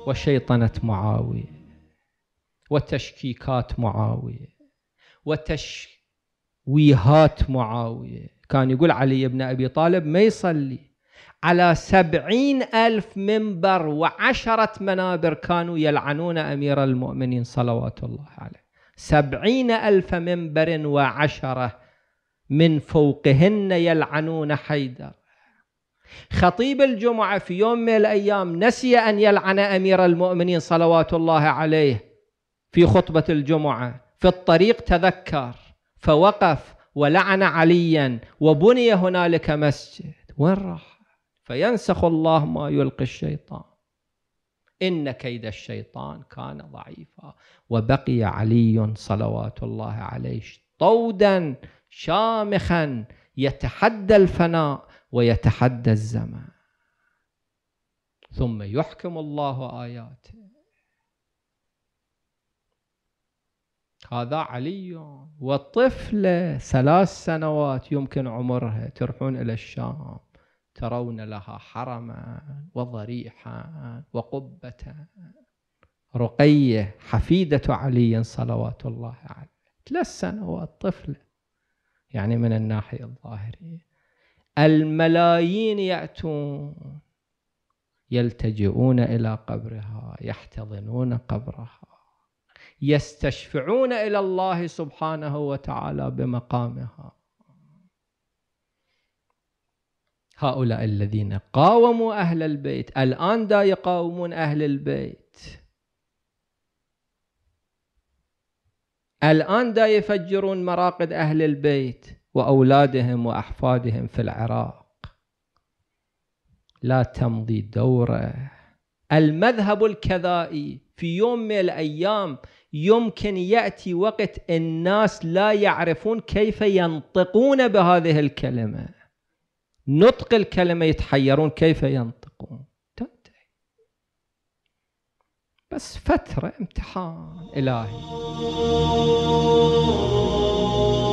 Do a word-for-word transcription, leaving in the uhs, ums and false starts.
وشيطنة معاوية وتشكيكات معاوية وتشويهات معاوية. كان يقول علي بن أبي طالب ما يصلي على سبعين ألف منبر وعشرة منابر كانوا يلعنون أمير المؤمنين صلوات الله عليه. سبعين ألف منبر وعشرة من فوقهن يلعنون حيدر. خطيب الجمعة في يوم من الأيام نسي أن يلعن أمير المؤمنين صلوات الله عليه في خطبة الجمعة، في الطريق تذكر فوقف ولعن عليا وبني هنالك مسجد. وين راح؟ فينسخ الله ما يلقي الشيطان، إن كيد الشيطان كان ضعيفا. وبقي علي صلوات الله عليه طودا شامخا يتحدى الفناء ويتحدى الزمان، ثم يحكم الله آياته. هذا علي. والطفلة ثلاث سنوات يمكن عمرها تروحون إلى الشام ترون لها حرما وضريحا وقبة. رقية حفيدة علي صلوات الله عليه ثلاث سنوات طفلة، يعني من الناحية الظاهرية. الملايين يأتون يلتجئون إلى قبرها، يحتضنون قبرها، يستشفعون إلى الله سبحانه وتعالى بمقامها. هؤلاء الذين قاوموا أهل البيت الآن دا يقاومون أهل البيت، الآن دا يفجرون مراقد أهل البيت وأولادهم وأحفادهم في العراق. لا تمضي دوره. المذهب الكذائي في يوم من الأيام يمكن يأتي وقت الناس لا يعرفون كيف ينطقون بهذه الكلمة، نطق الكلمة يتحيرون كيف ينطقون. تنتهي بس فترة امتحان إلهي.